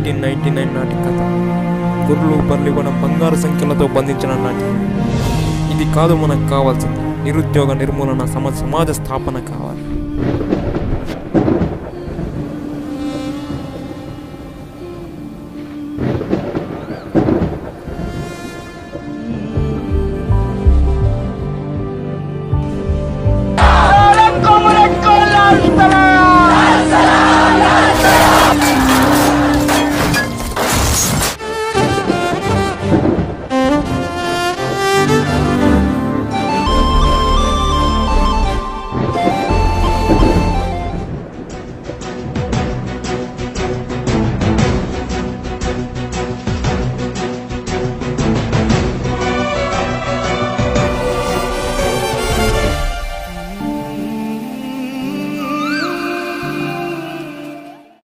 1999 నాటి కథ. గొర్రెలు బర్రెలు ఇవ్వడం బంగారు సంఖ్యలతో బంధించిన నాటి. ఇది కాదు మనకు కావాల్సింది. నిరుద్యోగ నిర్మూలన, సమాజ స్థాపన కావాలి.